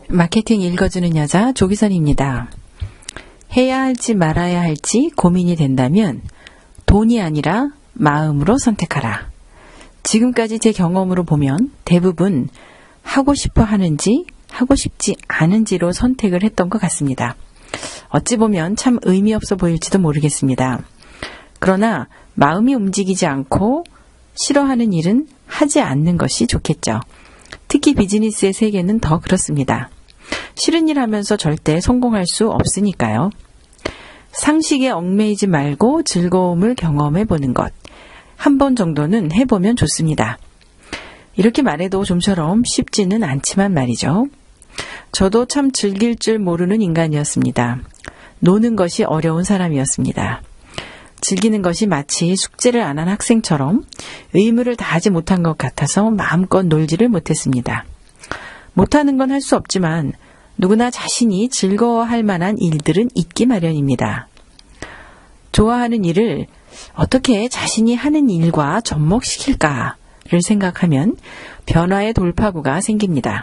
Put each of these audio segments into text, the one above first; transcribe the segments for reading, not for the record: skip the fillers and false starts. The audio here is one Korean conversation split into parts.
마케팅 읽어주는 여자 조기선입니다. 해야 할지 말아야 할지 고민이 된다면 돈이 아니라 마음으로 선택하라. 지금까지 제 경험으로 보면 대부분 하고 싶어 하는지 하고 싶지 않은지로 선택을 했던 것 같습니다. 어찌 보면 참 의미 없어 보일지도 모르겠습니다. 그러나 마음이 움직이지 않고 싫어하는 일은 하지 않는 것이 좋겠죠. 특히 비즈니스의 세계는 더 그렇습니다. 싫은 일 하면서 절대 성공할 수 없으니까요. 상식에 얽매이지 말고 즐거움을 경험해 보는 것. 한 번 정도는 해보면 좋습니다. 이렇게 말해도 좀처럼 쉽지는 않지만 말이죠. 저도 참 즐길 줄 모르는 인간이었습니다. 노는 것이 어려운 사람이었습니다. 즐기는 것이 마치 숙제를 안 한 학생처럼 의무를 다하지 못한 것 같아서 마음껏 놀지를 못했습니다. 못하는 건 할 수 없지만 누구나 자신이 즐거워할 만한 일들은 있기 마련입니다. 좋아하는 일을 어떻게 자신이 하는 일과 접목시킬까를 생각하면 변화의 돌파구가 생깁니다.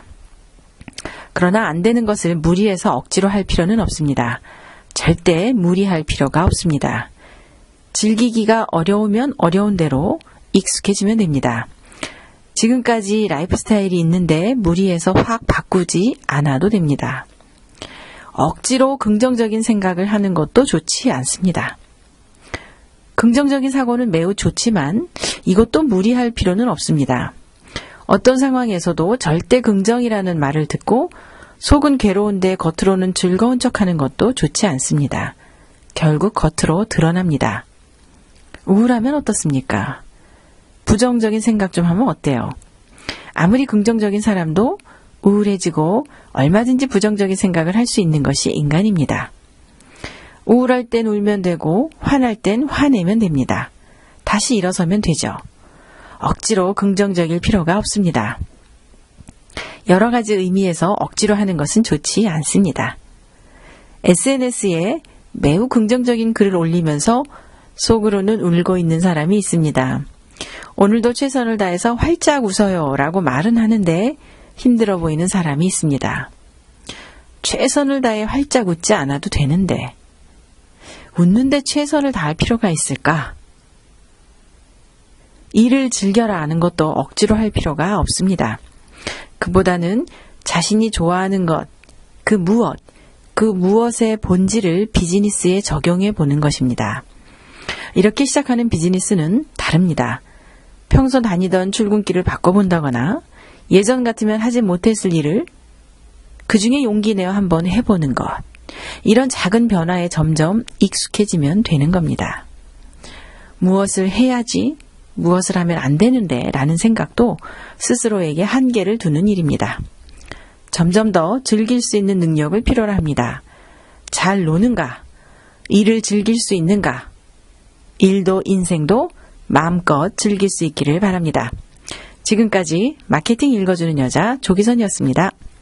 그러나 안 되는 것을 무리해서 억지로 할 필요는 없습니다. 절대 무리할 필요가 없습니다. 즐기기가 어려우면 어려운 대로 익숙해지면 됩니다. 지금까지 라이프 스타일이 있는데 무리해서 확 바꾸지 않아도 됩니다. 억지로 긍정적인 생각을 하는 것도 좋지 않습니다. 긍정적인 사고는 매우 좋지만 이것도 무리할 필요는 없습니다. 어떤 상황에서도 절대 긍정이라는 말을 듣고 속은 괴로운데 겉으로는 즐거운 척하는 것도 좋지 않습니다. 결국 겉으로 드러납니다. 우울하면 어떻습니까? 부정적인 생각 좀 하면 어때요? 아무리 긍정적인 사람도 우울해지고 얼마든지 부정적인 생각을 할 수 있는 것이 인간입니다. 우울할 땐 울면 되고 화날 땐 화내면 됩니다. 다시 일어서면 되죠. 억지로 긍정적일 필요가 없습니다. 여러 가지 의미에서 억지로 하는 것은 좋지 않습니다. SNS에 매우 긍정적인 글을 올리면서 속으로는 울고 있는 사람이 있습니다. 오늘도 최선을 다해서 활짝 웃어요 라고 말은 하는데 힘들어 보이는 사람이 있습니다. 최선을 다해 활짝 웃지 않아도 되는데 웃는데 최선을 다할 필요가 있을까? 일을 즐겨라 하는 것도 억지로 할 필요가 없습니다. 그보다는 자신이 좋아하는 것, 그 무엇의 본질을 비즈니스에 적용해 보는 것입니다. 이렇게 시작하는 비즈니스는 다릅니다. 평소 다니던 출근길을 바꿔본다거나 예전 같으면 하지 못했을 일을 그중에 용기 내어 한번 해보는 것. 이런 작은 변화에 점점 익숙해지면 되는 겁니다. 무엇을 해야지, 무엇을 하면 안 되는데 라는 생각도 스스로에게 한계를 두는 일입니다. 점점 더 즐길 수 있는 능력을 필요로 합니다. 잘 노는가? 일을 즐길 수 있는가? 일도 인생도 마음껏 즐길 수 있기를 바랍니다. 지금까지 마케팅 읽어주는 여자 조기선이었습니다.